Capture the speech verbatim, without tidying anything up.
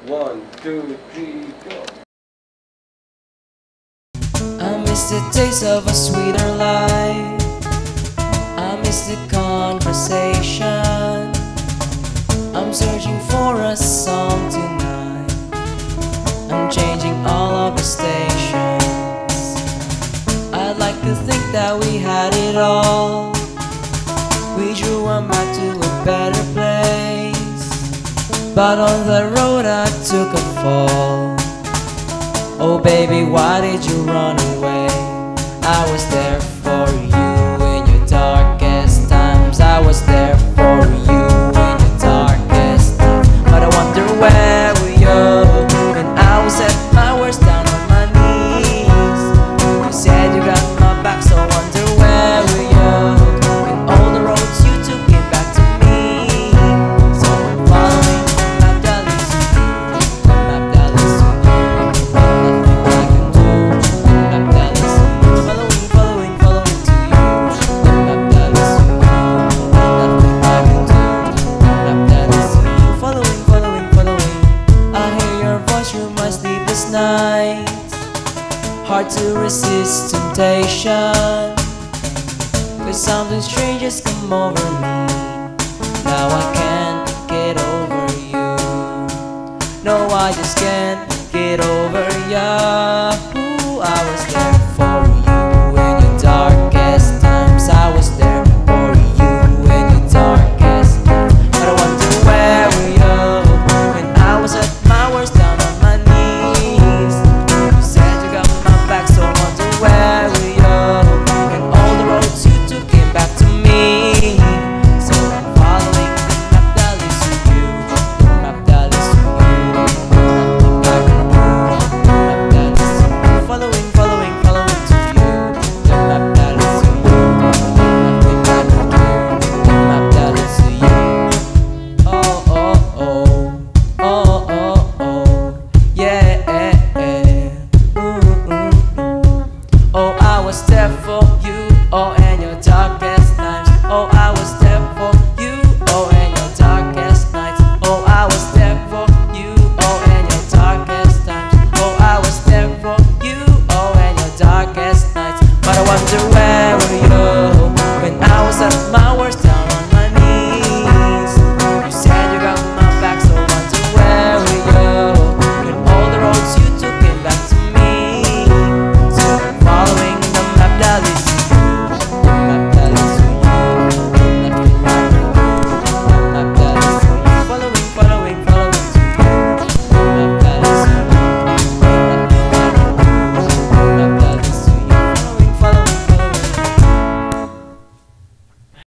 One, two, three, go. I miss the taste of a sweeter life. I miss the conversation. I'm searching for a song tonight. I'm changing all of the stations. I'd like to think that we had it all. We drew a map to a better place, but on the road I took a fall. Oh baby, why did you run away? I was there for you in your darkest times. I was there for you in your darkest times. But I wonder where were you when I was at my worst, down on my knees. You said you got my back, so I wonder where were you when all the roads you took came back to me. So I'm following the map that leads to you, the map that leads to you. Nothing I can do, the map that leads to you. Following, following, following to you, the map that leads to you. Nothing I can do, the map that leads to you. Following, following, following. I hear your voice through my sleepless nights. Hard to resist temptation, 'cause something strange has come over me. Now I can't get over you. No, I just can't get over ya.